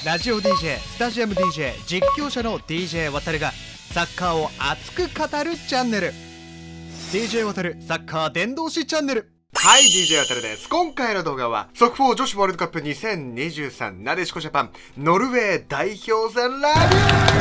ラジオ DJ、スタジアム DJ、実況者の DJ わたるがサッカーを熱く語るチャンネル、 DJ わたるサッカー伝道師チャンネル。はい、 DJ わたるです。今回の動画は速報女子ワールドカップ2023なでしこジャパンノルウェー代表戦ラビュ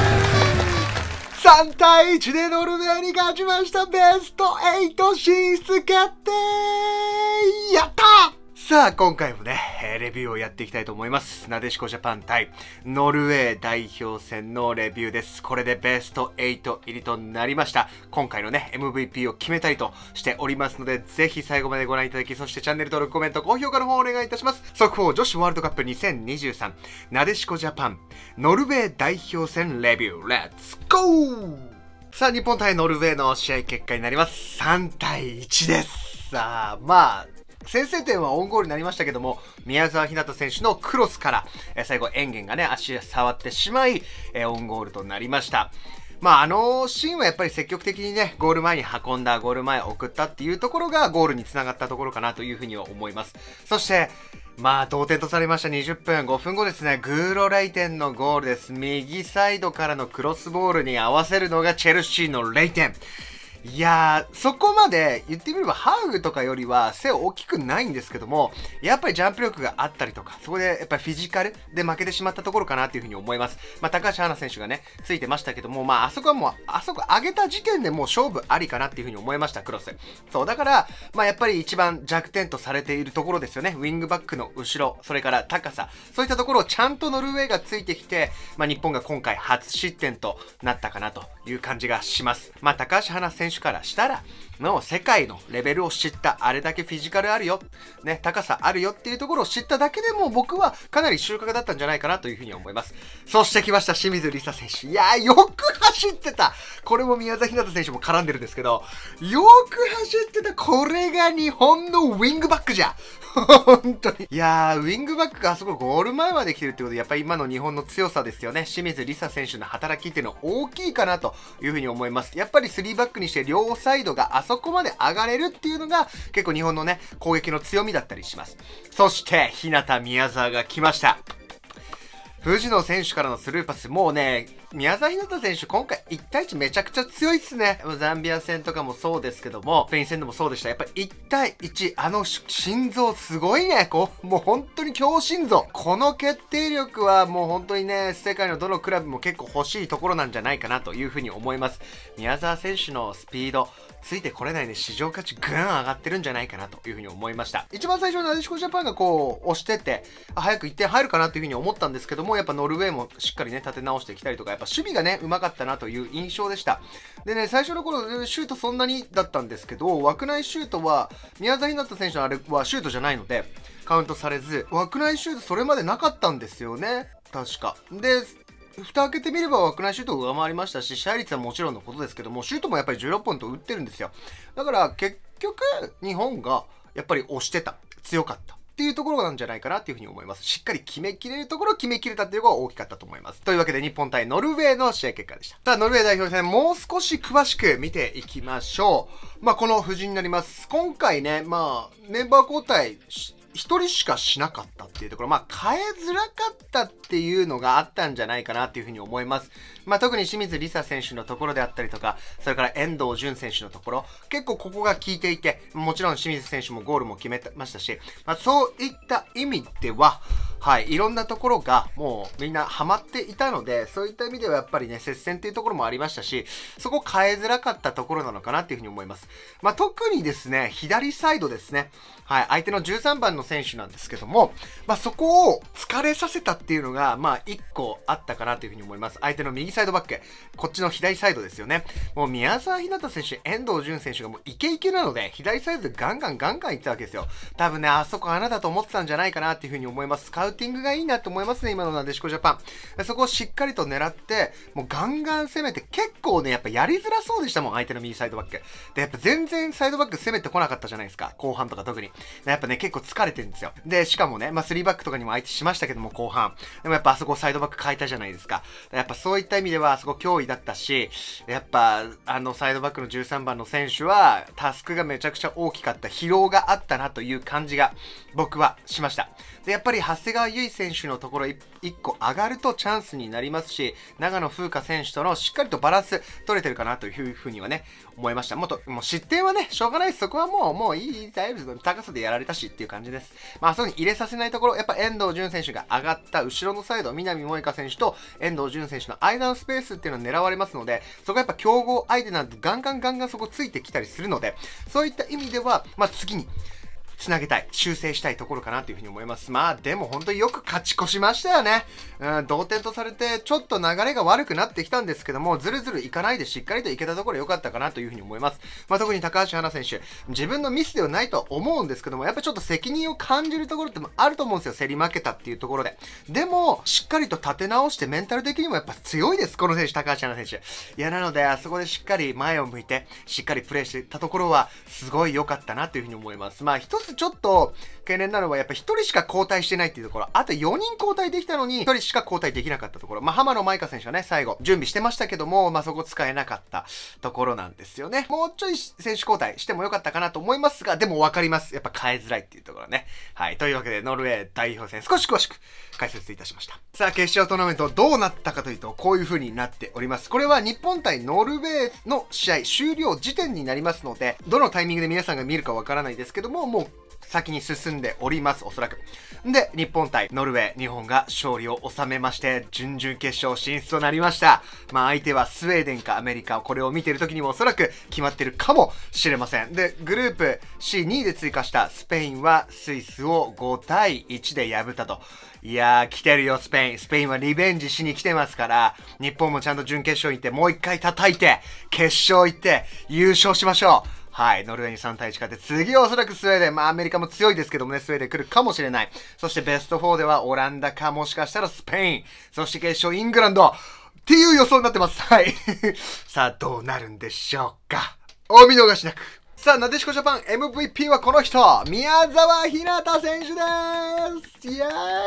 ー。3対1でノルウェーに勝ちました。ベスト8進出決定。やったー。さあ、今回もね、レビューをやっていきたいと思います。なでしこジャパン対ノルウェー代表戦のレビューです。これでベスト8入りとなりました。今回のね、MVP を決めたりとしておりますので、ぜひ最後までご覧いただき、そしてチャンネル登録、コメント、高評価の方お願いいたします。速報女子ワールドカップ2023なでしこジャパンノルウェー代表戦レビュー。レッツゴー。さあ、日本対ノルウェーの試合結果になります。3対1です。さあ、先制点はオウンゴールになりましたけども、宮澤ひなた選手のクロスから、最後、エンゲンがね、足で触ってしまい、オウンゴールとなりました。あのシーンはやっぱり積極的にね、ゴール前に運んだ、ゴール前送ったっていうところがゴールにつながったところかなというふうには思います。そして、同点とされました20分、5分後ですね、グーロレイテンのゴールです。右サイドからのクロスボールに合わせるのがチェルシーのレイテン。いやー、そこまで言ってみればハーグとかよりは背大きくないんですけども、やっぱりジャンプ力があったりとか、そこでやっぱりフィジカルで負けてしまったところかなというふうに思います。高橋はな選手がね、ついてましたけども、あそこはもう、あそこ上げた時点でもう勝負ありかなっていうふうに思いました、クロス。そう、だから、やっぱり一番弱点とされているところですよね。ウィングバックの後ろ、それから高さ、そういったところをちゃんとノルウェーがついてきて、日本が今回初失点となったかなという感じがします。高橋はな選手からしたら、の世界のレベルを知った、あれだけフィジカルあるよ、ね、高さあるよっていうところを知っただけでも僕はかなり収穫だったんじゃないかなというふうに思います。そして来ました清水梨紗選手。いやー、よく走ってた。これも宮澤ひなた選手も絡んでるんですけど、よく走ってた。これが日本のウィングバックじゃ。本当に。いやー、ウィングバックがあそこゴール前まで来てるってことで、やっぱり今の日本の強さですよね。清水梨紗選手の働きっていうのは大きいかなというふうに思います。やっぱり3バックにして両サイドがあそこまで上がれるっていうのが結構日本のね、攻撃の強みだったりします。そして、日向宮澤が来ました。藤野選手からのスルーパス、もうね、宮澤ひなた選手、今回1対1めちゃくちゃ強いっすね。ザンビア戦とかもそうですけども、スペイン戦でもそうでした。やっぱり1対1、あの心臓すごいね。もう本当に強心臓。この決定力はもう本当にね、世界のどのクラブも結構欲しいところなんじゃないかなというふうに思います。宮澤選手のスピード、ついてこれないで市場価値ぐん上がってるんじゃないかなというふうに思いました。一番最初なでしこジャパンが押してて、早く1点入るかなというふうに思ったんですけども、やっぱノルウェーもしっかりね、立て直してきたりとか、やっぱ守備がね、うまかったなという印象でした。でね、最初の頃、シュートそんなにだったんですけど、枠内シュートは、宮澤ひなた選手のあれはシュートじゃないので、カウントされず、枠内シュートそれまでなかったんですよね。確か。で、蓋開けてみれば枠内シュートを上回りましたし、支配率はもちろんのことですけども、シュートもやっぱり16本と打ってるんですよ。だから結局、日本がやっぱり押してた。強かった。っていうところなんじゃないかなっていうふうに思います。しっかり決めきれるところを決めきれたっていうのが大きかったと思います。というわけで日本対ノルウェーの試合結果でした。さあ、ノルウェー代表戦もう少し詳しく見ていきましょう。この布陣になります。今回ね、メンバー交代一人しかしなかったっていうところ、変えづらかったっていうのがあったんじゃないかなっていうふうに思います。特に清水梨紗選手のところであったりとか、それから遠藤純選手のところ、結構ここが効いていて、もちろん清水選手もゴールも決めましたし、そういった意味では、いろんなところがもうみんなハマっていたので、そういった意味ではやっぱりね、接戦っていうところもありましたし、そこ変えづらかったところなのかなっていうふうに思います。特にですね、左サイドですね。相手の13番の選手なんですけども、そこを疲れさせたっていうのが、1個あったかなというふうに思います。相手の右サイドバック、こっちの左サイドですよね。もう宮澤ひなた選手、遠藤純選手がもうイケイケなので、左サイドでガンガンいってたわけですよ。多分ね、あそこ穴だと思ってたんじゃないかなっていうふうに思います。スカウティングがいいなと思いますね、今のなでしこジャパン。そこをしっかりと狙って、もうガンガン攻めて、結構ね、やっぱやりづらそうでしたもん、相手の右サイドバック。で、やっぱ全然サイドバック攻めてこなかったじゃないですか、後半とか特に。やっぱね、結構疲れてるんですよ。で、しかもね、3バックとかにも相手しましたけども、後半。でもやっぱあそこサイドバック変えたじゃないですか。やっぱそういった意味では、あそこ脅威だったし、やっぱ、サイドバックの13番の選手は、タスクがめちゃくちゃ大きかった、疲労があったなという感じが、僕はしました。で、やっぱり長谷澤優衣選手のところ1個上がるとチャンスになりますし、長野風花選手とのしっかりとバランス取れてるかなというふうにはね、思いました。もう失点はね、しょうがないです。そこはもういい、だいぶ高さでやられたしっていう感じです。まあ、そうに入れさせないところ、やっぱ遠藤純選手が上がった後ろのサイド、南萌香選手と遠藤純選手の間のスペースっていうのは狙われますので、そこはやっぱ強豪相手なんでガンガンそこついてきたりするので、そういった意味では、まあ、次につなげたい、修正したいところかなというふうに思います。まあでも本当によく勝ち越しましたよね。同点とされてちょっと流れが悪くなってきたんですけども、ずるずるいかないでしっかりといけたところ良かったかなというふうに思います。まあ特に高橋はな選手、自分のミスではないとは思うんですけども、やっぱちょっと責任を感じるところってもあると思うんですよ。競り負けたっていうところで。でも、しっかりと立て直してメンタル的にもやっぱ強いです。この選手、高橋はな選手。いや、なので、あそこでしっかり前を向いて、しっかりプレーしていったところは、すごい良かったなというふうに思います。まあ一つちょっと、懸念なのはやっぱ1人しか交代してないっていうところ、あと4人交代できたのに1人しか交代できなかったところ、まあ浜野舞香選手はね、最後準備してましたけども、まあそこ使えなかったところなんですよね。もうちょい選手交代してもよかったかなと思いますが、でも分かります。やっぱ変えづらいっていうところね。はい。というわけで、ノルウェー代表戦少し詳しく解説いたしました。さあ、決勝トーナメントどうなったかというと、こういう風になっております。これは日本対ノルウェーの試合終了時点になりますので、どのタイミングで皆さんが見るかわからないですけども、もう先に進んでおります、おそらく。で、日本対ノルウェー、日本が勝利を収めまして、準々決勝進出となりました。まあ相手はスウェーデンかアメリカ、これを見てる時にもおそらく決まってるかもしれません。で、グループ C2 位で追加したスペインはスイスを5対1で破ったと。いやー、来てるよ、スペイン。スペインはリベンジしに来てますから、日本もちゃんと準決勝行って、もう一回叩いて、決勝行って、優勝しましょう。はい。ノルウェーに3対1勝って、次はおそらくスウェーデン。まあアメリカも強いですけどもね、スウェーデン来るかもしれない。そしてベスト4ではオランダかもしかしたらスペイン。そして決勝イングランド。っていう予想になってます。はい。さあ、どうなるんでしょうか。お見逃しなく。さあ、なでしこジャパン MVP はこの人。宮澤ひなた選手です。イエーイ。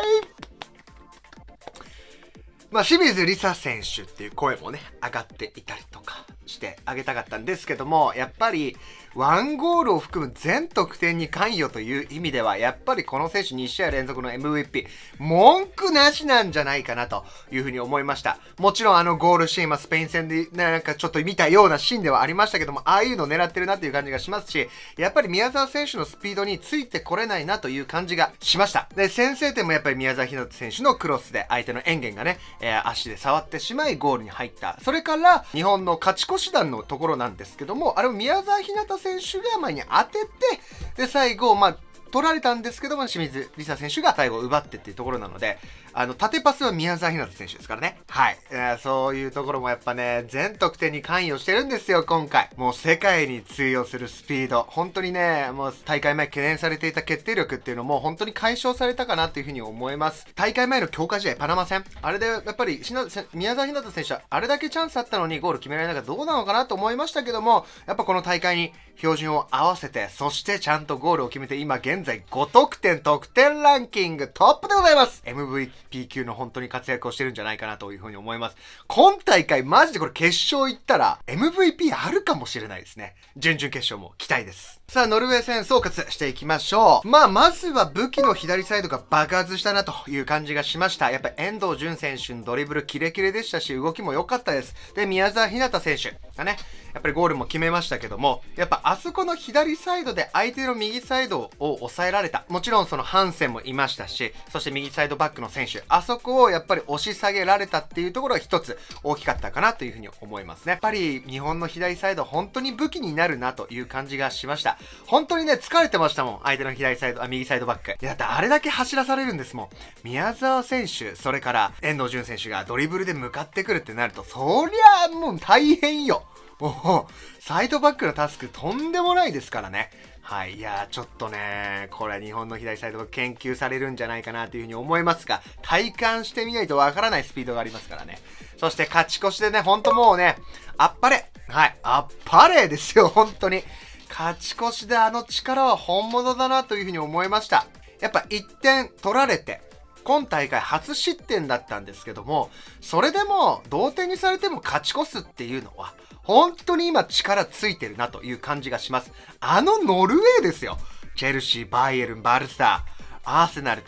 まあ、清水梨紗選手っていう声もね、上がっていたりとかしてあげたかったんですけども、やっぱり、1ゴールを含む全得点に関与という意味では、やっぱりこの選手2試合連続の MVP、文句なしなんじゃないかなというふうに思いました。もちろんゴールシーンはスペイン戦でなんかちょっと見たようなシーンではありましたけども、ああいうのを狙ってるなっていう感じがしますし、やっぱり宮澤選手のスピードについてこれないなという感じがしました。で、先制点もやっぱり宮澤ひなた選手のクロスで相手のエンゲンがね、足で触ってしまいゴールに入った。それから日本の勝ち越し弾のところなんですけども、あれも宮澤ひなた選手が前に当てて、で、最後、まあ、取られたんですけども、清水梨紗選手が最後奪ってっていうところなので、縦パスは宮澤ひなた選手ですからね。はい。そういうところもやっぱね、全得点に関与してるんですよ、今回。もう世界に通用するスピード。本当にね、もう大会前懸念されていた決定力っていうのも本当に解消されたかなっていうふうに思います。大会前の強化試合、パナマ戦。あれでやっぱり宮澤ひなた選手はあれだけチャンスあったのにゴール決められなかったらどうなのかなと思いましたけども、やっぱこの大会に標準を合わせて、そしてちゃんとゴールを決めて、今現在5得点、得点ランキングトップでございます。MVP 級の本当に活躍をしてるんじゃないかなというふうに思います。今大会マジでこれ決勝行ったら MVP あるかもしれないですね。準々決勝も期待です。さあ、ノルウェー戦総括していきましょう。まずは武器の左サイドが爆発したなという感じがしました。やっぱり遠藤純選手のドリブルキレキレでしたし、動きも良かったです。で、宮澤ひなた選手がね、やっぱりゴールも決めましたけども、やっぱあそこの左サイドで相手の右サイドを抑えられた。もちろんそのハンセンもいましたし、そして右サイドバックの選手、あそこをやっぱり押し下げられたっていうところが一つ大きかったかなというふうに思いますね。やっぱり日本の左サイド本当に武器になるなという感じがしました。本当にね、疲れてましたもん。相手の右サイドバック。だってあれだけ走らされるんですもん。宮澤選手、それから遠藤純選手がドリブルで向かってくるってなると、そりゃもう大変よ。サイドバックのタスクとんでもないですからね。はい。いやー、ちょっとね、これ日本の左サイドが研究されるんじゃないかなというふうに思いますが、体感してみないとわからないスピードがありますからね。そして勝ち越しでね、ほんともうね、あっぱれ。はい。あっぱれですよ、本当に。勝ち越しであの力は本物だなというふうに思いました。やっぱ1点取られて、今大会初失点だったんですけども、それでも同点にされても勝ち越すっていうのは、本当に今力ついてるなという感じがします。ノルウェーですよ。チェルシー、バイエルン、バルサ、アーセナルと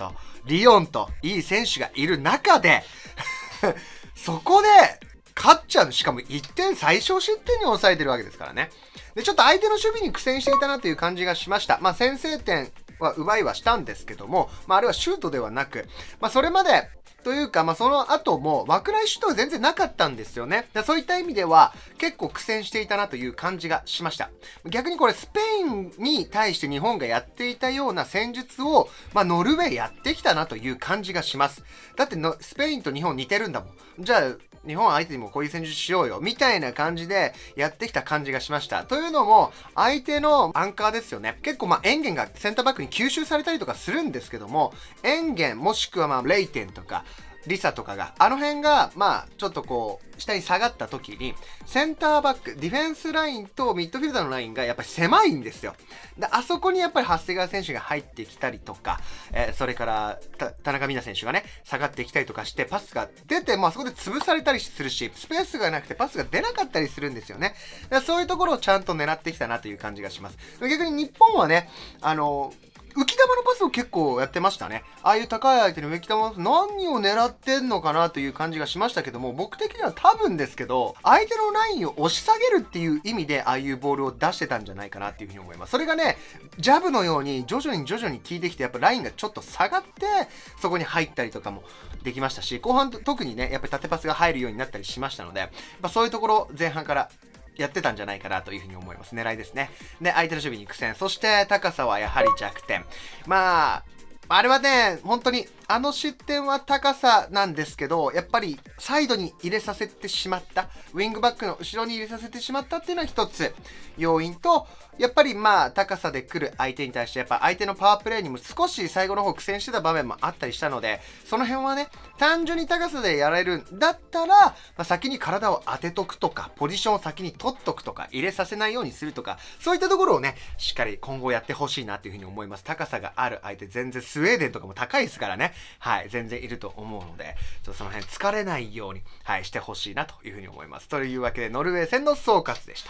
リオンといい選手がいる中でそこで勝っちゃう。しかも1点最小失点に抑えてるわけですからね。で、ちょっと相手の守備に苦戦していたなという感じがしました。先制点は奪いはしたんですけども、あれはシュートではなく、それまでというか、その後も枠内シュートが全然なかったんですよね。そういった意味では結構苦戦していたなという感じがしました。逆にこれスペインに対して日本がやっていたような戦術を、ノルウェーやってきたなという感じがします。だってスペインと日本似てるんだもん。じゃあ日本相手にもこういう戦術しようよみたいな感じでやってきた感じがしました。というのも相手のアンカーですよね。結構エンゲンがセンターバックに吸収されたりとかするんですけども、エンゲンもしくはレイテンとかリサとかがあの辺がちょっとこう下に下がった時にセンターバックディフェンスラインとミッドフィルダーのラインがやっぱり狭いんですよ。であそこにやっぱり長谷川選手が入ってきたりとか、それから田中美南選手がね下がってきたりとかしてパスが出てあそこで潰されたりするし、スペースがなくてパスが出なかったりするんですよね。そういうところをちゃんと狙ってきたなという感じがします。逆に日本はね浮き球のパスを結構やってましたね。ああいう高い相手の浮き球のパス何を狙ってんのかなという感じがしましたけども、僕的には多分ですけど、相手のラインを押し下げるっていう意味でああいうボールを出してたんじゃないかなっていうふうに思います。それがね、ジャブのように徐々に効いてきて、やっぱラインがちょっと下がって、そこに入ったりとかもできましたし、後半特にね、やっぱり縦パスが入るようになったりしましたので、そういうところ前半からやってたんじゃないかなというふうに思います。狙いですね。で、相手の守備に苦戦。そして高さはやはり弱点。あれはね、本当に、失点は高さなんですけど、やっぱりサイドに入れさせてしまった、ウィングバックの後ろに入れさせてしまったっていうのは一つ要因と、やっぱり高さで来る相手に対して、やっぱ相手のパワープレイにも少し最後の方苦戦してた場面もあったりしたので、その辺はね、単純に高さでやられるんだったら、先に体を当てとくとか、ポジションを先に取っとくとか、入れさせないようにするとか、そういったところをね、しっかり今後やってほしいなというふうに思います。高さがある相手、全然スウェーデンとかも高いですからね。はい、全然いると思うので、その辺疲れないように、してほしいなというふうに思います。というわけで、ノルウェー戦の総括でした。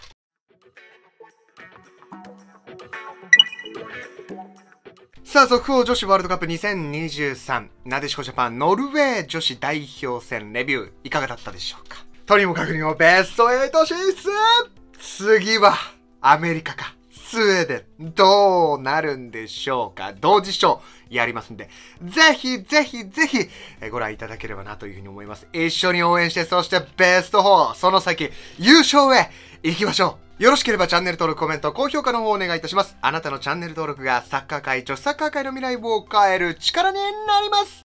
さあ、速報女子ワールドカップ2023なでしこジャパンノルウェー女子代表戦レビューいかがだったでしょうか。とにもかくにもベスト8進出。次はアメリカかスウェーデンどうなるんでしょうか。同時賞やりますんで、ぜひご覧いただければなというふうに思います。一緒に応援して、そしてベスト4その先優勝へ行きましょう。よろしければチャンネル登録、コメント、高評価の方をお願いいたします。あなたのチャンネル登録がサッカー界、女子サッカー界の未来を変える力になります。